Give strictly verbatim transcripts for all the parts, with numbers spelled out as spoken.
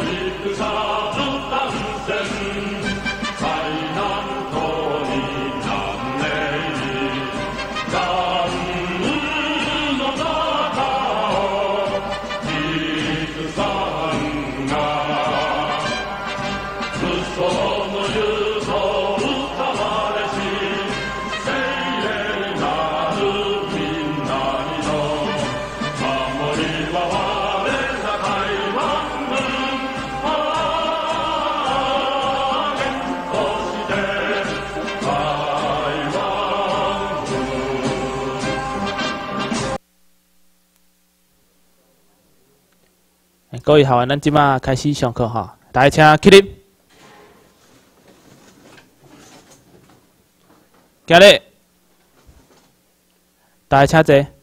各位学员，咱即马开始上课哈，大家请起立。今日大家请坐。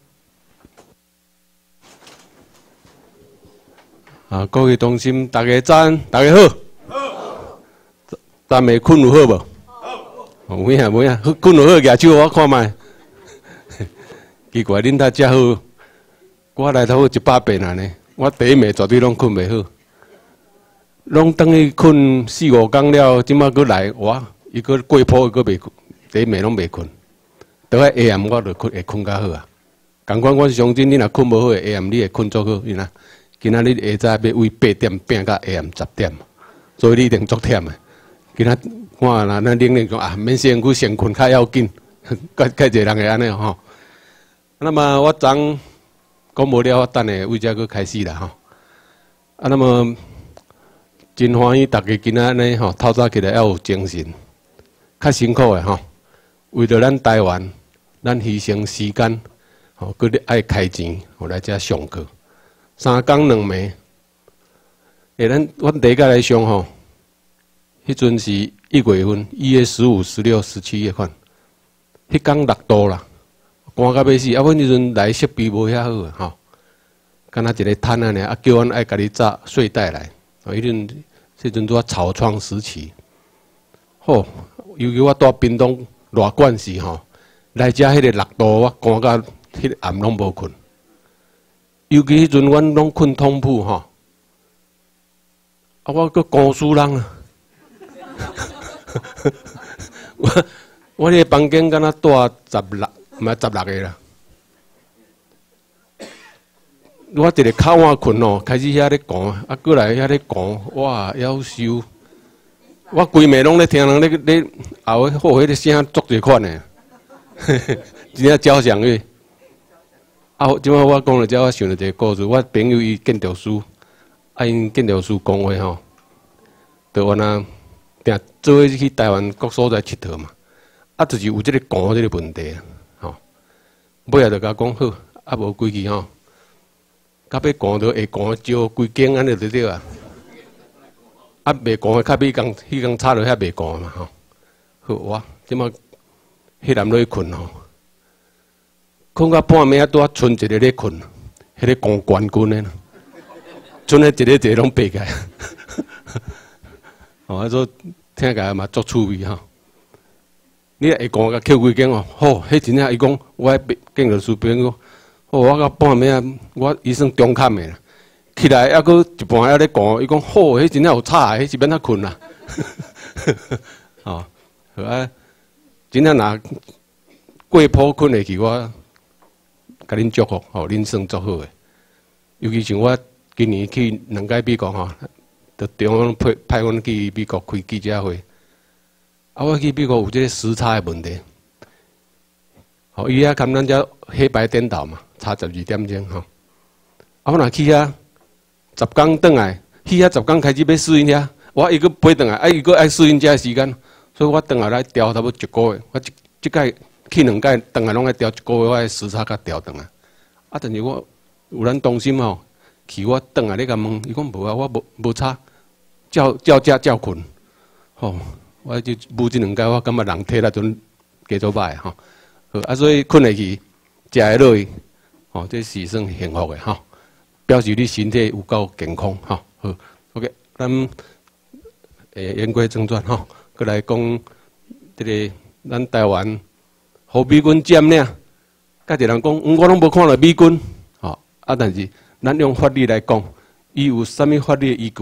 啊，各位同心，大家早安，大家好。好。昨暝困有好无？好。有影有影，困有好，举手我看卖。奇怪，恁遮好，我来头一百遍啊呢。我第一暝绝对拢困袂好，拢等于困四五工了，即马佫来，哇！伊佫过坡，伊佫袂困，第一暝拢袂困。倒来下暗我就困会困较好啊。共款我是相信你若困无好，下暗你会困足好，因啊。今仔日下早要为八点拼到下暗十点，所以你一定足忝的。今仔我若咱玲玲讲啊，免先去先困较要紧，介介侪人会安尼吼。那么我昨讲无了，我等下为遮佫开始啦吼。啊，那么真欢喜，大家今仔日吼透早起来要有精神，较辛苦的吼。为着咱台湾，咱牺牲时间，吼，佫咧爱开钱，互来遮上课。三工两暝，诶，咱阮第一个来上吼，迄阵是一月份，一月十五、十六、十七月份，迄工六度啦。寒到要死，啊！阮迄阵来设备无遐好吼，敢若一个摊安尼，啊叫阮爱家己扎睡袋来。哦，迄阵迄阵拄啊草创时期，吼，尤其我住屏东热惯时吼，来遮迄个六度，我寒到迄个暗拢无困。尤其迄阵阮拢困通铺吼，啊我佫孤输人啊，我我迄个房间敢若住十六。毋係十六个啦，我一个靠碗困哦，开始遐咧講，啊，過來遐咧講，哇，夭壽！我規暝攏咧聽人咧咧後迄好迄個聲足濟款誒，真正交響樂。啊，即擺我講了遮，我想到一個故事。我朋友伊建築師，啊，因建築師講話吼，就安那定做伙去台灣各所在佚佗嘛，啊，就是有即個講即個問題啊。尾仔就甲講好，啊無規矩吼，到尾趕到會趕招規間安尼就對啊。啊袂趕，較尾工迄工差落遐袂趕嘛吼。好哇，即馬迄男落去困吼，困到半暝啊，拄啊剩一個咧困，迄個講冠軍誒，剩咧一個一個攏爬起來。哦，啊說聽起來嘛足趣味吼。你會講甲扣幾間哦，好，迄真正伊講，我迄建築師朋友，好，我到半暝啊，我伊算中坎的啦，起來還佫一半還咧講，伊講好，迄真正有差，迄是免他困啦。哦，好啊，真正若過鋪困下去，我甲恁祝福，吼，恁算足好誒。尤其像我今年去兩屆美國吼，就中央派派阮去美國開記者會。啊，我去美國有即個時差的問題，吼，伊遐含咱遮黑白顛倒嘛，差十二點鐘吼。啊，我若去遐十工轉來，去遐十工開始要適應遐，我伊佫飛轉來，啊，伊佫愛適應遮時間，所以我轉來來調差不多一個月。我即即屆去兩屆轉來攏愛調一個月，我的時差甲調轉來。啊，但是我有咱同心吼，去我轉來咧甲問，伊講無啊，我無無差，照照食照困，吼。我就舞即两届，我感觉人体力阵加做歹吼，好啊，所以困下去，食会落去，吼，这是算幸福的吼，表示你身体有够健康吼。好 ，OK， 咱诶言归正传吼，过来讲这个咱台湾，互美军占领，甲一人讲，嗯，我拢无看到美军，吼啊，但是咱用法律来讲，伊有啥物法律依据？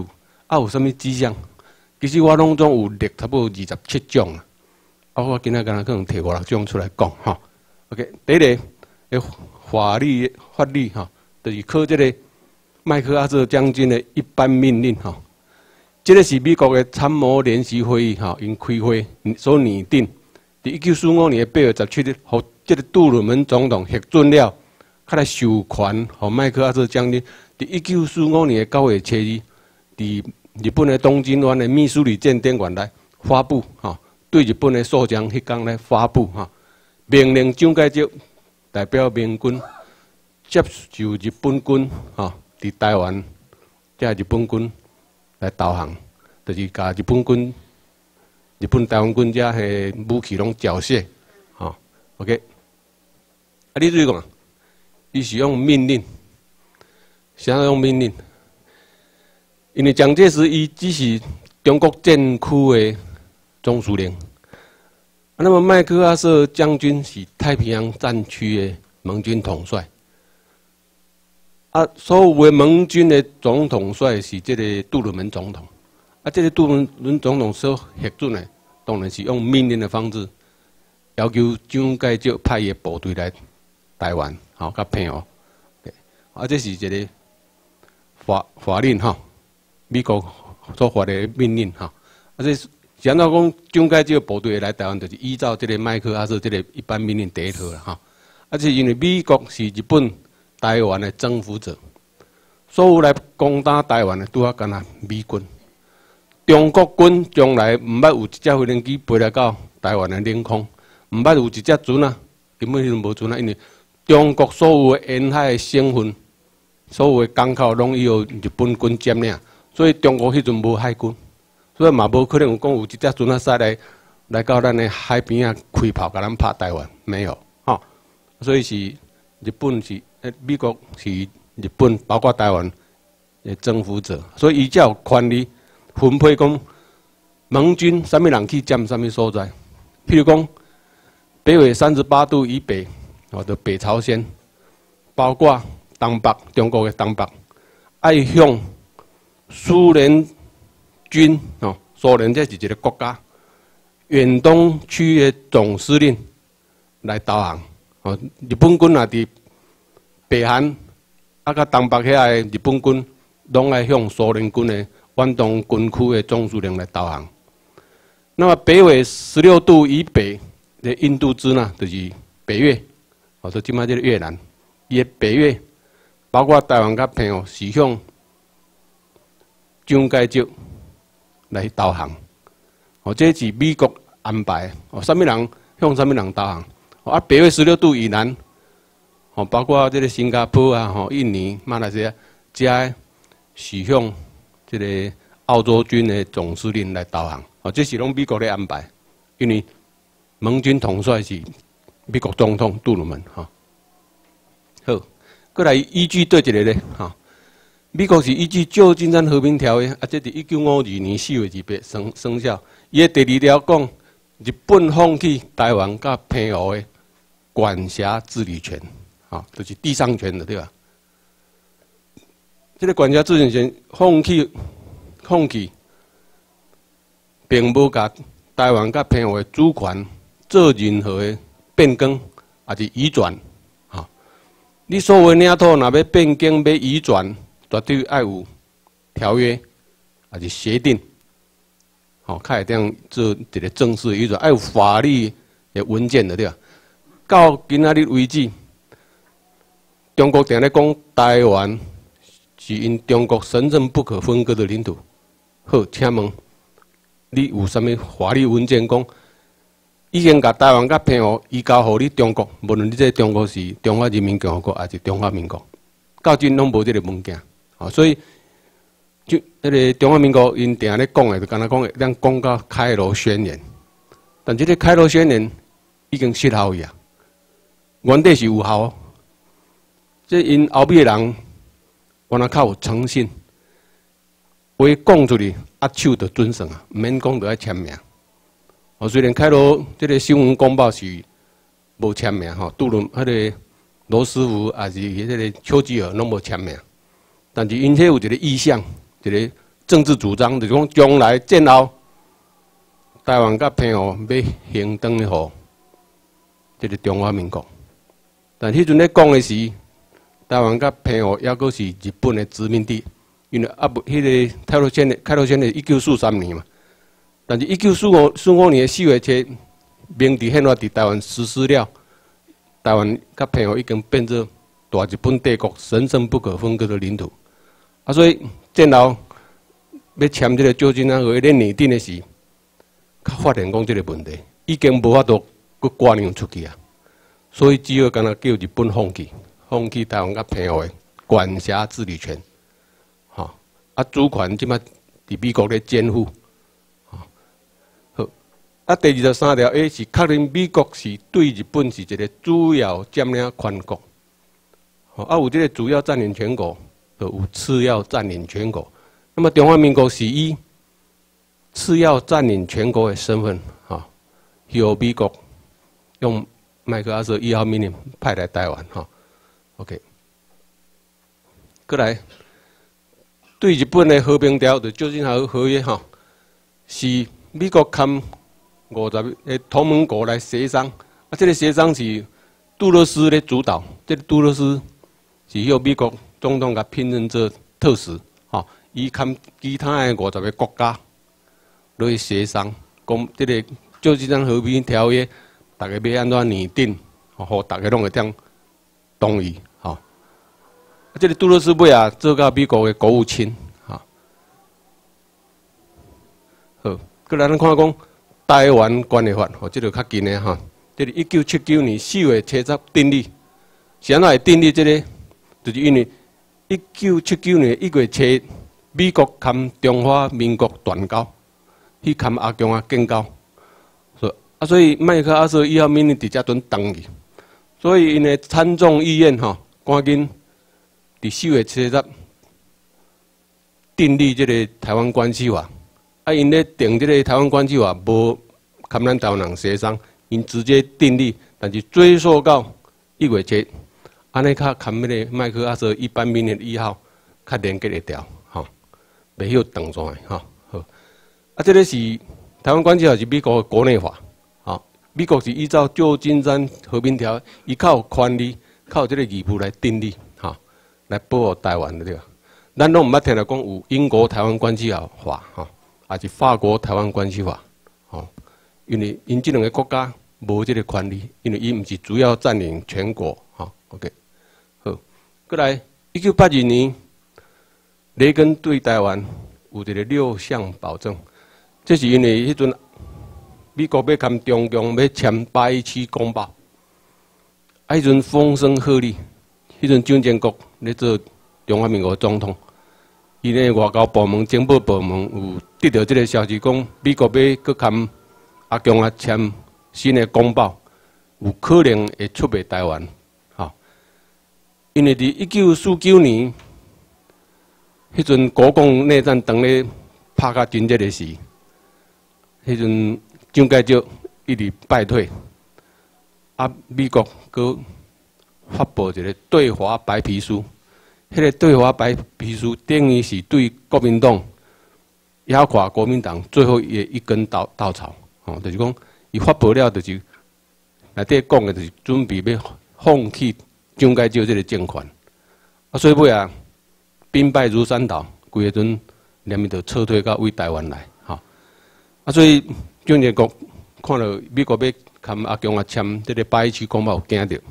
啊，有啥物迹象？其实我拢总有列差不多二十七种啊。啊，我今仔敢若可能摕五六种出来讲吼。OK， 第一个诶法律法律吼，就是靠这个麦克阿瑟将军的一般命令吼。这个是美国的参谋联席会议吼，因开会所拟定。伫一九四五年八月十七日，互这个杜鲁门总统核准了，较来授权互麦克阿瑟将军。伫一九四五年九月七日，伫日本的东京湾的密苏里舰典馆来发布吼，对日本的诉将迄天来发布吼，命令蒋介石代表民军接受日本军吼，伫台湾即日本军来投降，就是甲日本军、日本台湾军遮的武器拢缴械，吼 ，OK。啊，你注意讲，伊是用命令，啥用命令？因为蒋介石伊只是中国战区的总司令，啊，那么麦克阿瑟将军是太平洋战区的盟军统帅。啊，所有的盟军的总统帅是这个杜鲁门总统，啊，这个杜鲁门总统所核准的，当然是用命令的方式，要求蒋介石派伊的部队来台湾，好，甲平和。啊，这是一个法法令哈，美国所发的命令哈。啊，这是安怎讲？蒋介石部队来台湾，就是依照这个麦克阿瑟这个一般命令第一套啦哈。啊，这是因为美国是日本台湾的征服者，所有来攻打台湾的拄啊干那美军。中国军将来毋捌有一架飞行机飞来到台湾的领空，毋捌有一架船啊，根本迄阵无船啊，因为中国所有的沿海的省份、所有的港口拢由日本军占领，所以中国迄阵无海军，所以嘛无可能有讲有一架船啊驶来来到咱的海边啊开炮，甲咱拍台湾，没有，吼、哦，所以是日本是。诶，美国是日本，包括台湾的征服者，所以伊才有权利分配讲盟军啥物人去占啥物所在。譬如讲，北纬三十八度以北，哦，就北朝鲜，包括东北中国的东北，爱向苏联军哦，苏联这是一个国家，远东区的总司令来投降。哦，日本军也伫北韩啊，甲东北遐个日本军，拢爱向苏联军的远东军区的总司令来投降。那么北纬十六度以北的印度支那，就是北越，哦，说即摆即个越南，伊的北越，包括台湾甲平和，是向蒋介石来投降。哦，这是美国安排，哦，啥物人向啥物人投降？哦，啊，北纬十六度以南。哦，包括这个新加坡啊、吼印尼、马来西亚，遮是向这个澳洲军的总司令来投降。哦，这是拢美国咧安排，因为盟军统帅是美国总统杜鲁门。哈、哦，好，过来依据对一个咧，哈、哦，美国是依据旧金山和平条约，啊，这伫一九五二年四月二日生生效。伊的第二条讲，日本放弃台湾甲澎湖的管辖治理权。啊，就是地上权的，对吧？这个管辖治理权放弃，放弃，并无甲台湾甲澎湖的主权做任何的变更，也是移转。哈，你所有领土若要变更、要移转，绝对要有条约，也是协定。好，较会当做一个正式的移转，要有法律的文件的，对吧？到今仔日为止。中国定咧讲台湾是因中国神圣不可分割的领土。好，请问你有啥物法律文件讲已经甲台湾甲澎湖移交互你中国？无论你这中国是中华人民共和国还是中华民国，到今拢无这个物件。哦，所以就迄个中华民国因定咧讲的，就敢若讲咱讲到开罗宣言，但这个开罗宣言已经失效去啊，原底是有效。这因后壁的人，原来较有诚信，话讲出去，握手就准算啊，毋免讲就要签名。哦，虽然开罗这个新闻公报是无签名吼，杜伦迄个罗斯福还是迄个丘吉尔拢无签名，但是因迄有一个意向，一个政治主张，就是讲将来战后，台湾甲澎湖要平等的互这个中华民国。但迄阵咧讲的是，台湾甲澎湖还阁是日本的殖民地，因为啊不，迄个开罗签的开罗签的一九四三年嘛。但是，一九四五四五年的四月七，明治宪法伫台湾实施了，台湾甲澎湖已经变作大日本帝国神圣不可分割的领土。啊，所以战后要签这个旧金山合约咧拟定的时，较发现讲这个问题已经无法度搁挂让出去啊，所以只好干那叫日本放弃，放弃台湾甲澎湖的管辖治理权，吼、啊，主权即摆伫美国咧肩负。啊，第二十三条 A 是确认美国是对日本是一个主要占领权国，啊，有这个主要占领权国，就有次要占领权国。那么中华民国是以次要占领权国的身份，哈，由美国用麦克阿瑟一号命令派来台湾，哈 ，OK。过来，对日本的和平条就旧金山合约，哈，是美国签。五十个同盟国来协商，啊，这个协商是杜勒斯咧主导，这个杜勒斯是由美国总统甲聘任做特使，吼，伊含其他的五十个国家落去协商，讲这个旧金山和平条约，大家要安怎拟定，吼，互大家拢会当同意，吼。啊，这个杜勒斯尾啊做到美国的国务卿，吼。好，过来咱看讲。台湾关系法，吼，这个较近的哈，这个一九七九年四月七十订立，是安怎会订立这个？就是因为一九七九年一月七，美国签中华民国断交，去签阿强啊建交，所啊，所以麦克阿瑟一号命令伫遮阵登去，所以因的参众议院吼，赶紧伫四月七十订立这个台湾关系法。啊，因咧定这个台湾关系法，无含咱台湾人协商，因直接订立，但是追溯到一月七，安尼较含迄个麦克阿瑟一般命令一号较连结会调，吼，袂晓动转的，吼，好。啊，这个是台湾关系法是美国的国内法，吼，美国是依照旧金山和平条约，伊较有权利，靠这个义务来订立，吼，来保护台湾的对吧？咱拢毋捌听到讲有英国台湾关系法，吼。也是法国台湾关系法，吼，因为因这两个国家无这个权利，因为伊毋是主要占领全国，吼 ，OK， 好，过来，一九八二年，雷根对台湾有一个六项保证，这是因为迄阵美国要跟中共要签八一七公报，啊，迄阵风声鹤唳，迄阵蒋经国咧做中华民国总统。伊咧外交部门、情报部门有得到这个消息，讲美国要搁跟阿强啊签新的公报，有可能会出卖台湾，吼。因为伫一九四九年，迄阵国共内战当咧拍甲真热的时，迄阵蒋介石一直败退，啊，美国搁发布一个对华白皮书。迄个对华白皮书等于是对国民党压垮国民党最后一一根稻稻草，吼，就是讲伊发布了，就是内底讲的，就是准备要放弃蒋介石这个政权，啊，所以尾啊兵败如山倒，规个阵连面就撤退到为台湾来，吼，啊，所以蒋介国看到美国要跟阿强啊签这个八一七公报，惊着。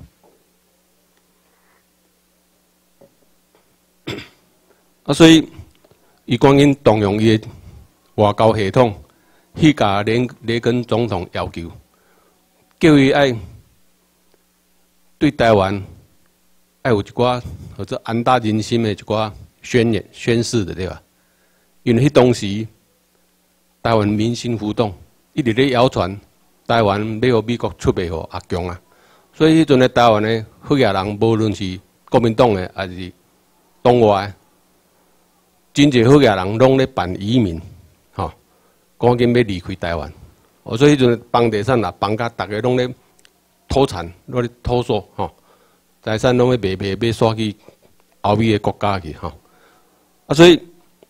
啊，所以伊赶紧动用伊的外交系统，去甲雷雷根总统要求，叫伊爱对台湾爱有一寡或者安大人心的一寡宣言、宣誓的对吧？因为迄当时台湾民心浮动，一直咧谣传台湾要互美国出卖互阿强啊，所以迄阵咧台湾的好野人，无论是国民党的还是党外的。真侪好野人拢咧办移民，吼，赶紧要离开台湾。哦，所以迄阵房地产啊，房价大家拢咧脱产，拢咧脱售，吼，财产拢咧卖卖卖煞去欧美的国家去，吼。啊，所以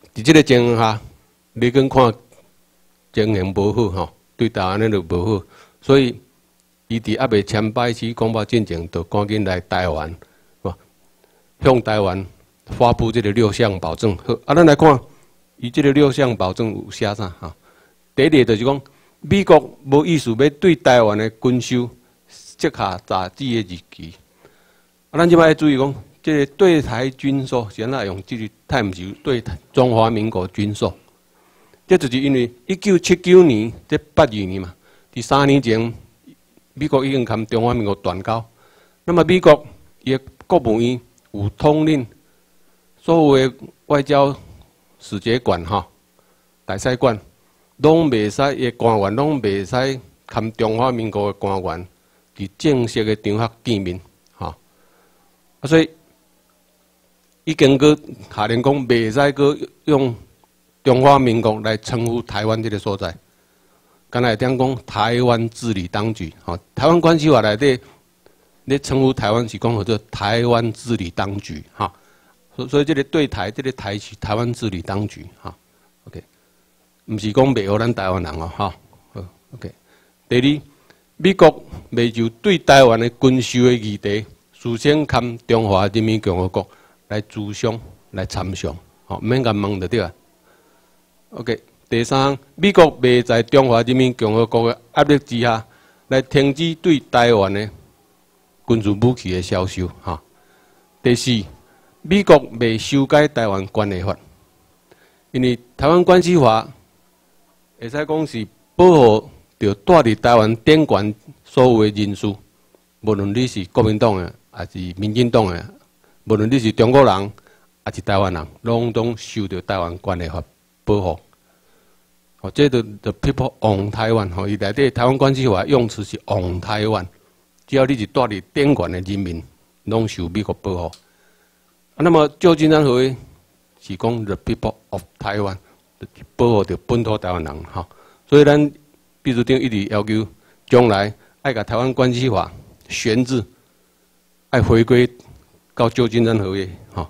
伫即个情形下，你跟看情形无好吼，对台湾咧就无好，所以伊伫还未签拜期公报进前，就赶紧来台湾，是向台湾发布即个六项保证。好，啊，咱来看，伊即个六项保证有写啥哈？第一个就是讲，美国无意思要对台湾的军售设下查止的日期。啊，咱即摆要注意讲，即个对台军售，现在用即个泰毋是对中华民国军售，这就是因为一九七九年即八二年嘛，伫三年前，美国已经跟中华民国断交。那么美国伊的国务院有统领所有的外交使节馆哈、大使馆，拢袂使伊的官员拢袂使跟中华民国的官员伫正式的场合见面。啊，所以已经个下令讲，袂使个用中华民国来称呼台湾这个所在。刚才听讲台湾治理当局，吼，台湾关系法内底，咧称呼台湾是讲叫做台湾治理当局，哈。所所以这个对台，这个台是台湾治理当局，哈。OK， 唔是讲袂学咱台湾人哦，哈。OK， 第二，美国未就对台湾的军售的议题。事先跟中华人民共和国来磋商、来参详，吼，唔免甲问就对啊。OK， 第三，美国未在中华人民共和国的压力之下，来停止对台湾的军事武器的销售，哈。第四，美国未修改台湾关系法，因为台湾关系法会使讲是保护着住伫台湾典权所有的人士，无论你是国民党的。还是民进党的，无论你是中国人还是台湾人，拢总受到台湾关系法保护。哦，这就 the people on Taiwan， 吼，伊内底台湾关系法用词是 on Taiwan， 只要你是住伫典权的人民，拢受美国保护。啊，那么旧金山合约是讲 the people of Taiwan， 保护着本土台湾人，吼。所以咱秘书长一直要求，将来爱甲台湾关系法选制。爱回归到旧金山合约，吼。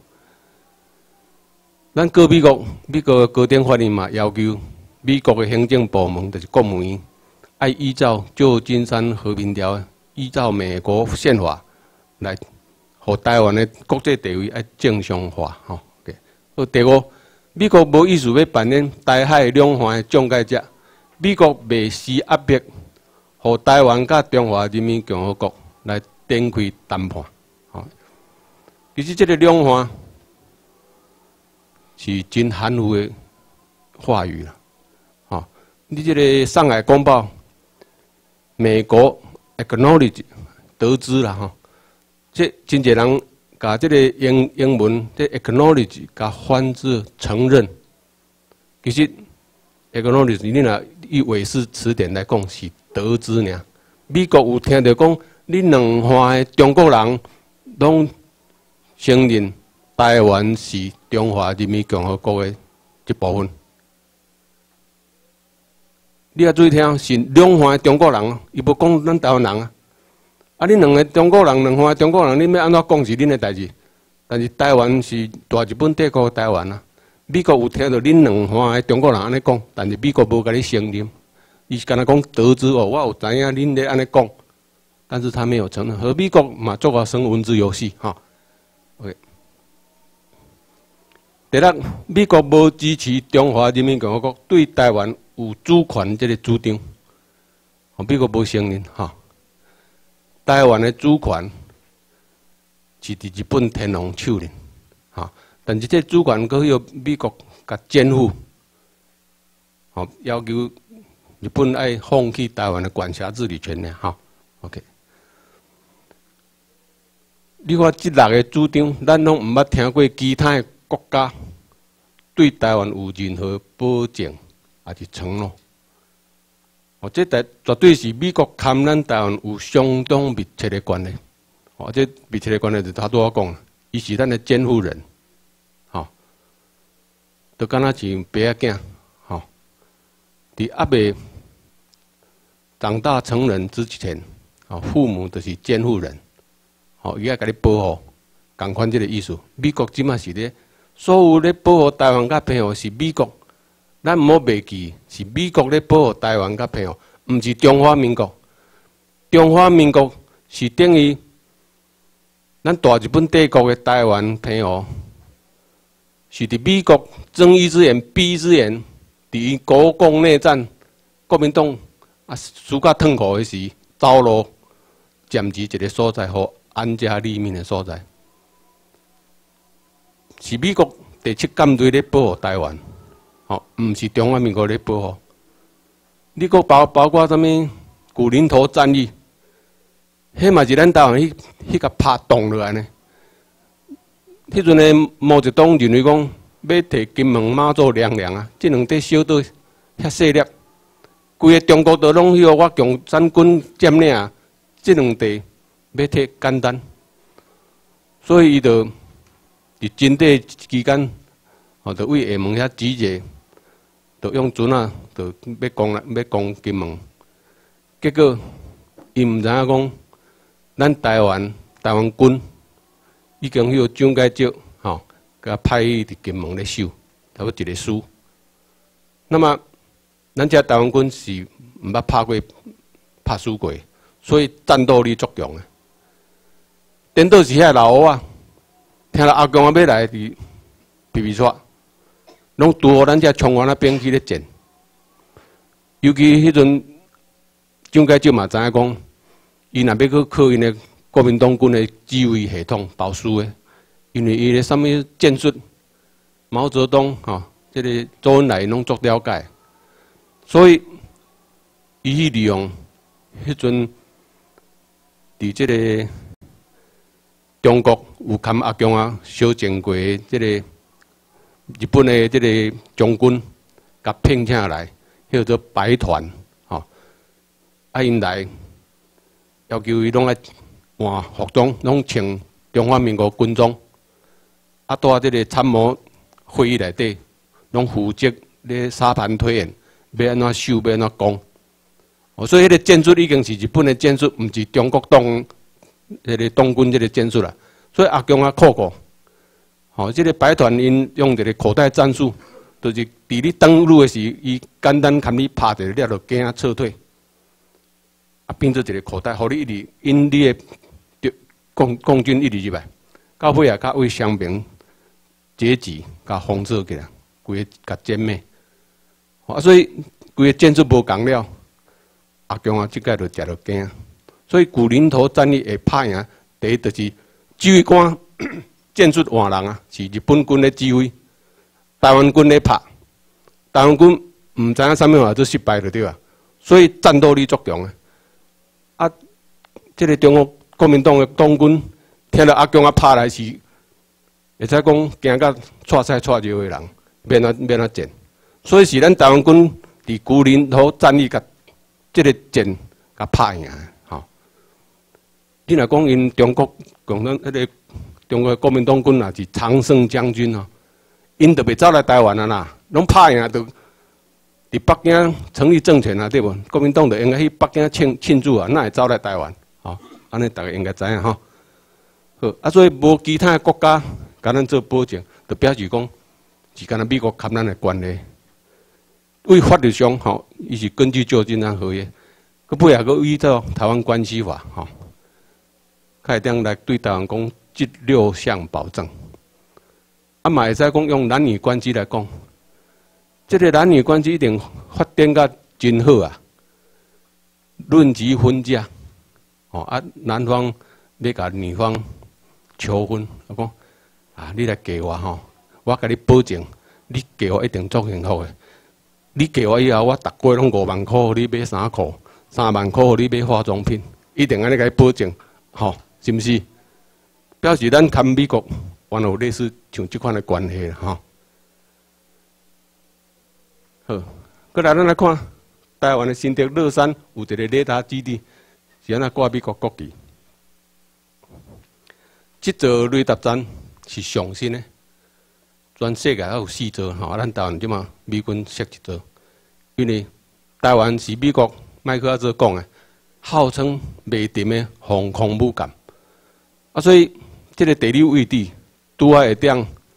咱告美国，美国的高等法院嘛要求美国的行政部门，就是国务院，爱依照旧金山和平条，依照美国宪法来，互台湾的国际地位爱正常化，吼。好，第五，美国无意思要扮演台海两岸的中介者，美国未施压迫，互台湾甲中华人民共和国来。展开谈判，吼，其实这个两岸是真含糊的话语啦，吼，你这个上海公报，美国 acknowledge 得知啦，吼，这真侪人甲这个英英文这 acknowledge 甲翻字承认，其实 acknowledge 你若以韦氏词典来讲是得知尔，美国有听到讲。你两岸的中国人拢承认台湾是中华人民共和国的一部分。你也注意听，是两岸的中国人，伊无讲咱台湾人啊。啊，你两个中国人，两岸的中国人，你要安怎讲是恁的代志？但是台湾是大日本帝国的台湾啊。美国有听到恁两岸的中国人安尼讲，但是美国无甲你承认，伊是干那讲得知哦，我有知影恁咧安尼讲。但是他没有承认，和美国嘛做个生文字游戏哈。OK， 第六，美国无支持中华人民共和国对台湾有主权这个主张，美国无承认哈。台湾的主权是伫日本天皇手里，哈，但是这主权佫要美国甲肩负，好要求日本爱放弃台湾的管辖治理权呢，哈 ，OK。你看这六个主张，咱拢毋捌听过其他的国家对台湾有任何保证，还是承诺。哦，这绝绝对是美国跟咱台湾有相当密切的关系。哦，这密切的关系就他拄我讲，伊是咱的监护人，吼、哦，就敢若像爸仔囝，吼、哦，伫还未长大成人之前，哦，父母就是监护人。哦，伊爱甲你保护，共款即个意思。美国即马是咧所有咧保护台湾甲澎湖是美国，咱毋好忘记是美国咧保护台湾甲澎湖，毋是中华民国。中华民国是等于咱大日本帝国的台湾澎湖，是伫美国睁一只眼闭一只眼，伫国共内战，国民党啊输甲痛苦的时，走路占据一个所在，互安家立命的所在。 是美国第七舰队咧保护台湾，吼，毋是中华民国咧保护。你个包包括啥物古林头战役，迄嘛是咱台湾迄迄个拍动落来呢。迄阵诶毛泽东认为讲要摕金门、马祖、凉凉啊，即两块小岛遐细粒，规个中国岛拢许我共产军占领啊，即两地要摕简单，所以伊就。 伫军队期间，吼，就为厦门遐集结，就用船啊，就要攻来要攻金门。结果，伊毋知影讲，咱台湾台湾军已经迄个蒋介石吼，甲派去伫金门咧守，差不多一个师。那么，咱遮台湾军是毋捌拍过拍输过，所以战斗力足强啊。颠倒是遐老乌啊。 听到阿公啊要来伫皮皮刷，拢拄好咱遮冲完啊兵器咧战。尤其迄阵蒋介石嘛知影讲，伊若要去靠因的国民党军的指挥系统保输的，因为伊咧啥物战术，毛泽东吼，即、这个周恩来拢足了解，所以伊去利用迄阵伫即个。 中国有含阿强啊，小战过的即个日本的即个将军，甲聘请来，叫做白团，吼，啊因来要求伊拢爱换服装，拢穿中华民国军装，啊，在即个参谋会议内底，拢负责咧沙盘推演，要安怎守，要安怎攻。哦，所以迄个战术已经是日本的战术，毋是中国党。 迄个党军即个战术啦，所以阿强啊考过，吼，即个白团因用一个口袋战术，就是伫你登陆的时，伊简单含你拍一个，你就惊啊撤退，啊变做一个口袋，互你一直因你的共共军一直入来，到尾啊，甲为双边截击，甲封锁起来，规个甲歼灭，啊，所以规个战术无共了，阿强啊，即个就食着惊。 所以古林头战役会拍赢，第一就是指挥官战术换人啊，是日本军咧指挥，台湾军咧拍，台湾军毋知影啥物话做失败就对啊，所以战斗力足强啊。啊，即、这个中国国民党的党军听到阿强啊拍来是，会使讲惊甲踹屎踹尿的人，免啊免啊战，所以是咱台湾军伫古林头战役甲即个战甲拍赢。 你若讲因中国共产迄个中国国民党军啊是常胜将军哦，因就袂走来台湾啊啦，拢拍赢就伫北京成立政权啊，对无？国民党就应该去北京庆庆祝啊，哪会走来台湾？吼、哦，安尼大家应该知影吼。好，啊，所以无其他国家甲咱做保证，就表示讲是干那美国含咱的关系。为法律上吼，伊、哦、是根据旧金山合约，佮背后佮依照台湾关系法吼。哦 开点来对台湾讲这六项保证，啊，嘛会使讲用男女关系来讲，这个男女关系一定发展甲真好啊，论及婚嫁，哦啊，男方要甲女方求婚，我讲啊，你来嫁我吼，我甲你保证，你嫁我一定足幸福的。你嫁我以后，我逐月拢五万块，你买衫裤，三万块，你买化妆品，一定安尼甲你保证，吼、哦。 是毋是？表示咱跟美国原来有类似像即款的关系啦，吼。好，过来咱来看台湾的新竹乐山有一个雷达基地，是安怎挂美国国旗。这座雷达站是上新的，全世界还有四座，吼，咱台湾即嘛美军设一座，因为台湾是美国麦克阿瑟讲的，号称未沉的防空母舰。 啊，所以这个地理位置拄啊会当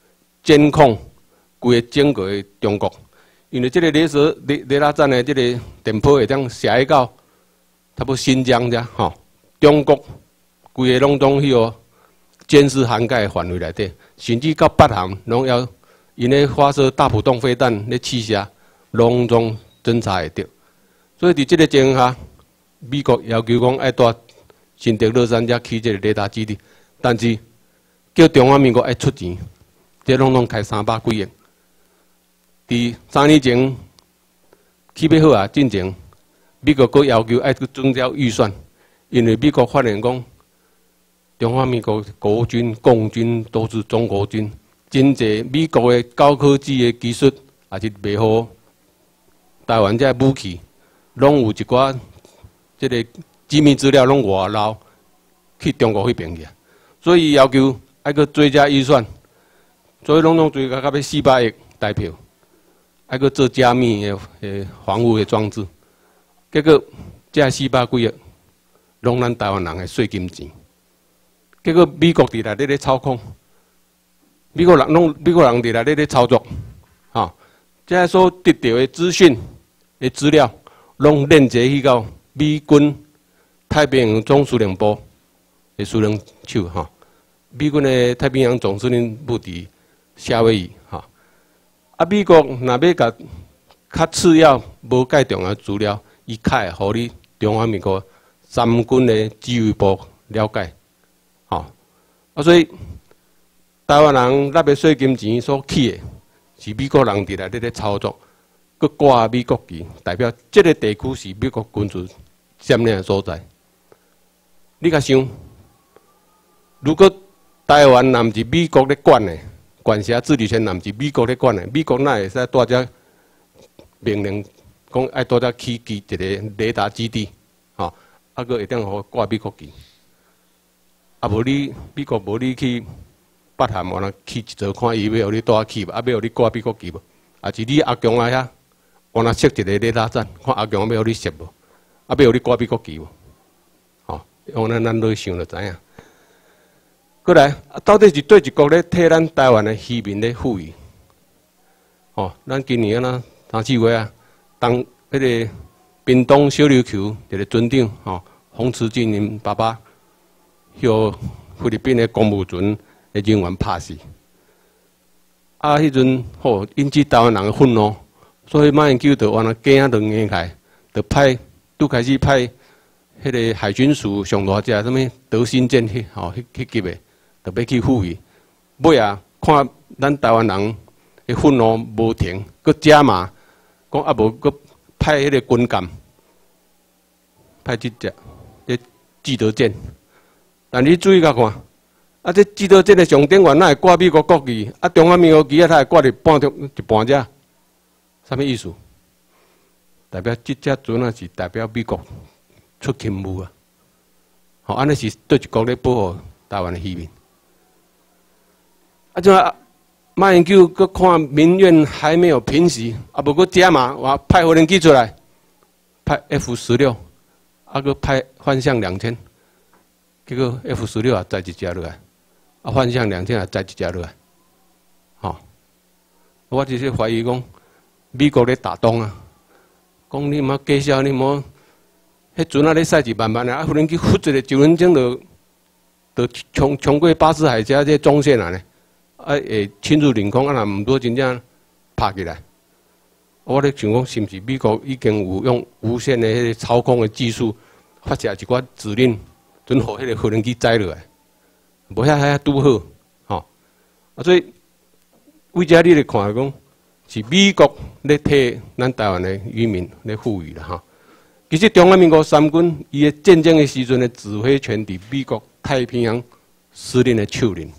监控规个整个的中国，因为这个雷蛇雷雷达站的这个电波会当射到差不多新疆遮吼，中国规个拢总迄个监视涵盖范围内底，甚至到北韩拢要因咧发射大浦洞飞弹咧试射，拢总侦查会到。所以伫这个情况下，美国要求讲爱带新德勒山遮起这个雷达基地，但是叫中华民国爱出钱，这拢拢开三百几亿。伫三年前起要好啊，进前美国阁要求爱去增加预算，因为美国发现讲中华民国国军、共军都是中国军，真侪美国的高科技的技术也是袂好，台湾这武器拢有一寡这个机密资料拢外漏去中国迄边去，所以要求爱去追加预算，所以拢拢追加到要四百亿台票。还阁做加密的诶防护的装置，结果这四百几亿，拢咱台湾人的税金钱。结果美国伫内底咧操控，美国人拢美国人伫内底咧操作，吼、哦，这所得到的资讯的资料，拢链接去到美军太平洋总司令部的司令手，吼、哦，美军的太平洋总司令部伫夏威夷，吼、哦。啊，美国若要甲较次要、无介重要资料，伊较会互你中华民国三军的指挥部了解，吼、哦。啊，所以台湾人纳的税金钱所起的，是美国人伫内底咧操作，佮挂美国旗，代表这个地区是美国军事占领的所在。你甲想，如果台湾若毋是美国咧管的，管辖治理权，若毋是美国咧管的，美国哪会使带只命令讲爱带只起基一个雷达基地，吼、哦，啊，佮会当互挂美国旗，啊，无你美国无你去北韩，完了去一座看伊要互你带起，啊，要互你挂美国旗无？啊，是你阿强啊遐，完了设一个雷达站，看阿强要互你设无？啊，要互你挂美国旗无？吼、哦，用咱咱落想就知影。过来，到底是对一国咧替咱台湾的渔民咧富裕？哦，咱今年啊，三四月啊，当迄个屏东小琉球一个船长吼，洪慈进因爸爸，迄菲律宾的公务船的人员拍死。啊，迄阵吼引起台湾人的愤怒，所以马英九就完了鸡仔就硬起来，就派拄开始派迄个海军署上大只什物德新舰去吼，迄迄级的。特别去富裕，尾啊看咱台湾人的愤怒无停，佮加码，讲啊无佮派迄个军舰，派即只这基德舰。但你注意甲看，啊这基德舰的上顶原哪会挂美国国旗？啊中华民国旗啊，它会挂伫半中一半只，啥物意思？代表即只船啊是代表美国出勤务啊，吼，安尼是对一国咧保护台湾的渔民。啊，就马英九佮看民怨还没有平息，啊，无佮加码，我派无人机出来，派 F 十六，啊，佮派幻象两千，结果 F 十六也载一只落来，啊，幻象两千也载一只落来，吼、哦，我就是怀疑讲美国咧打东啊，讲你莫介绍，你莫，迄船啊咧驶一慢慢啊，啊，无人机忽一个九分钟就，就冲冲过巴士海峡这中线啊呢。啊，会侵入领空，啊，若毋多真正拍起来。我咧想讲，是毋是美国已经有用无线的迄个操控的技术，发射一寡指令，准互迄个无人机载落来，无遐遐拄好，吼。啊，所以为遮你咧看讲，是美国咧替咱台湾的渔民咧富裕啦，吼。其实中华民国三军伊的战争的时阵的指挥权伫美国太平洋司令的手里。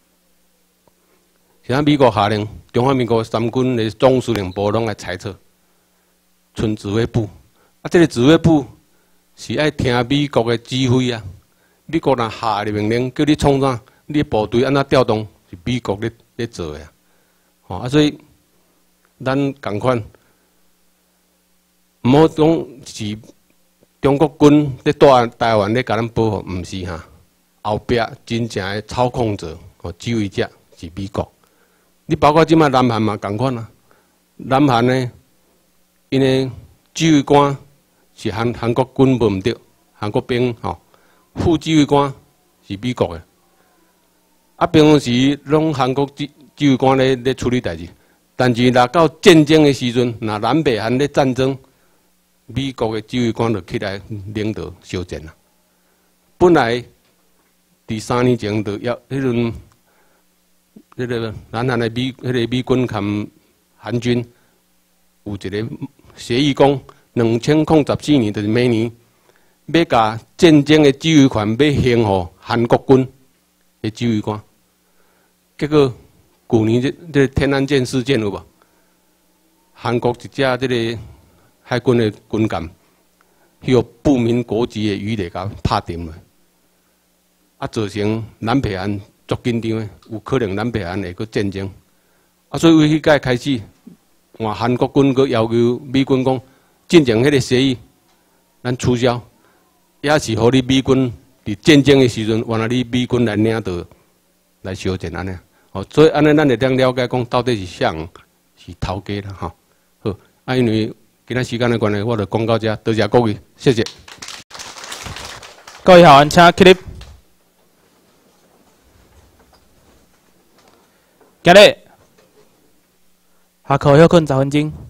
现在美国下令，中华民国三军的总司令部拢来裁撤，剩指挥部。啊，这个指挥部是爱听美国的指挥啊。美国若下的命令叫你创啥，你部队安怎调动是美国咧咧做的啊。吼啊，所以咱共款，毋好讲是中国军咧带台湾咧甲咱保护，毋是哈。后壁真正的操控者、哦指挥者是美国。 你包括即摆南韩嘛，共款啊。南韩呢，因为指挥官是韩韩国军无毋对，韩国兵吼、哦，副指挥官是美国的。啊，平常时拢韩国指指挥官咧咧处理代志，但是若到战争的时阵，若南北韩咧战争，美国的指挥官就起来领导休战啦。本来伫三年前就要迄阵，迄个南韩的美迄个美军含韩军有一个协议讲，两千零十四年就是明年，要甲战争的指挥权要献予韩国军的指挥官。结果去年这这天安舰事件有无？韩国一只这个海军的军舰，迄个不明国籍的鱼雷甲拍沉了，啊，造成南北韩足紧张的，有可能南北韩会搁战争。啊，所以为迄届开始，换韩国军搁要求美军讲，进行迄个协议，咱取消，也是互你美军伫战争的时阵，原来你美军来领导来休战安尼。哦，所以安尼咱会当了解讲，到底是啥人是头家啦，吼。好，啊，因为今仔时间的关系，我就讲到这，多谢各位，谢谢。 各位好，请起立。今日下课休困十分钟。